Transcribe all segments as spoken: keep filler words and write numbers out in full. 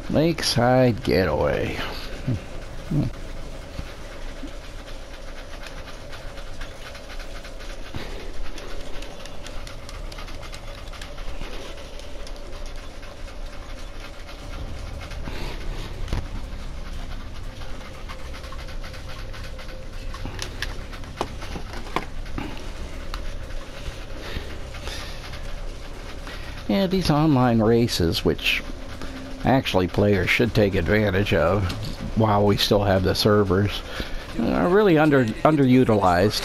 Lakeside Getaway. Yeah, these online races, which actually players should take advantage of while we still have the servers, are really under underutilized.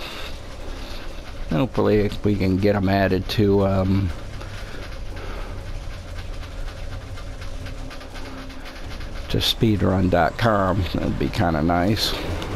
Hopefully we can get them added to um, to speedrun dot com. That'd be kind of nice.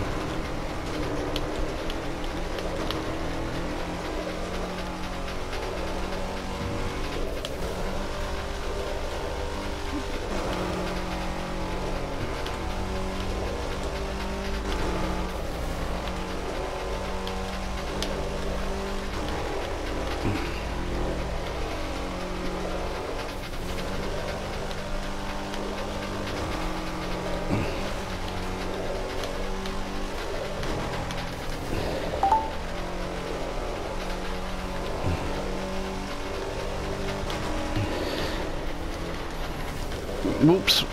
Oops.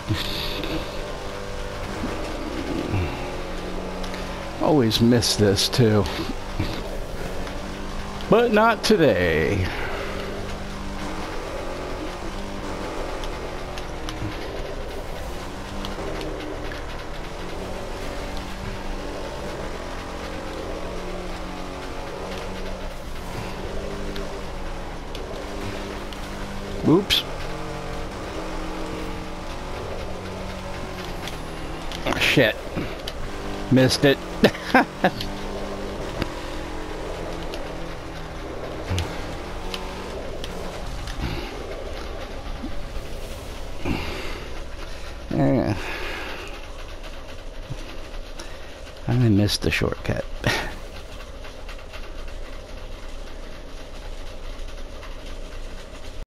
Always miss this too. But not today. Oops. Shit. Missed it. Yeah. I missed the shortcut.